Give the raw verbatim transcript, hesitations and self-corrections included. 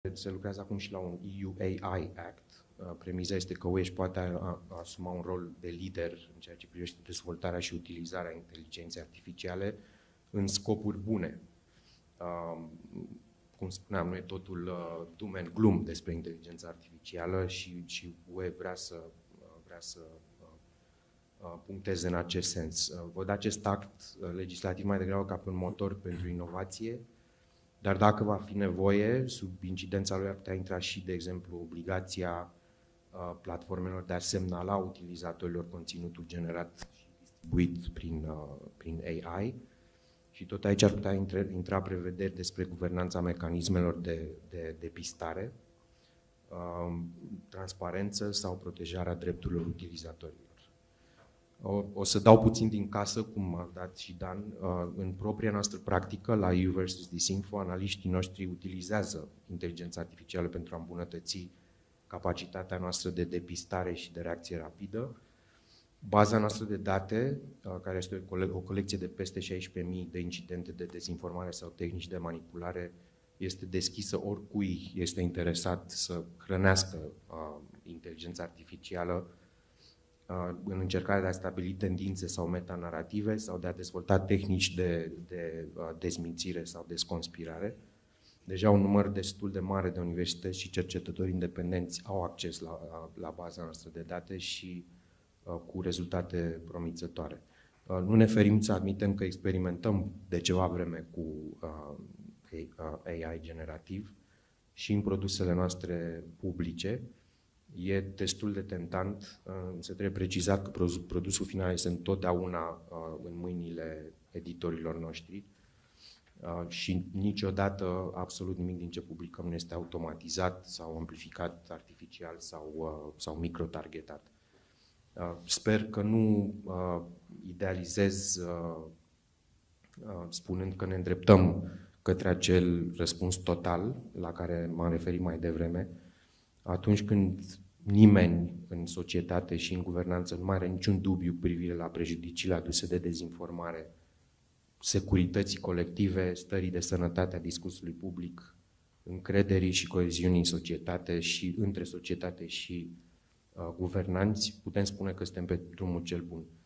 se lucrează acum și la un E U A I Act. Premiza este că U E își poate asuma un rol de lider în ceea ce privește dezvoltarea și utilizarea inteligenței artificiale în scopuri bune. Cum spuneam, nu e totul doom and gloom despre inteligența artificială și, și U E vrea să, vrea să puncteze în acest sens. Văd acest act legislativ mai degrabă ca pe un motor pentru inovație, dar dacă va fi nevoie, sub incidența lui ar putea intra și, de exemplu, obligația uh, platformelor de a semnala utilizatorilor conținutul generat și distribuit prin, uh, prin A I. Și tot aici ar putea intra, intra prevederi despre guvernanța mecanismelor de, de depistare, uh, transparență sau protejarea drepturilor utilizatorilor. O, o să dau puțin din casă, cum a dat și Dan. În propria noastră practică, la U versus Disinfo, analiștii noștri utilizează inteligența artificială pentru a îmbunătăți capacitatea noastră de depistare și de reacție rapidă. Baza noastră de date, care este o colecție de peste șaisprezece mii de incidente de dezinformare sau tehnici de manipulare, este deschisă oricui este interesat să hrănească inteligența artificială în încercarea de a stabili tendințe sau metanarative sau de a dezvolta tehnici de, de dezmințire sau desconspirare. Deja un număr destul de mare de universități și cercetători independenți au acces la, la baza noastră de date și cu rezultate promițătoare. Nu ne ferim să admitem că experimentăm de ceva vreme cu A I generativ și în produsele noastre publice. E destul de tentant, se trebuie precizat că produsul final este întotdeauna în mâinile editorilor noștri și niciodată absolut nimic din ce publicăm nu este automatizat sau amplificat artificial sau, sau microtargetat. Sper că nu idealizez spunând că ne îndreptăm către acel răspuns total la care m-am referit mai devreme, atunci când nimeni în societate și în guvernanță nu mai are niciun dubiu cu privire la prejudiciile aduse de dezinformare, securității colective, stării de sănătate a discursului public, încrederii și coeziunii în societate și între societate și uh, guvernanți, putem spune că suntem pe drumul cel bun.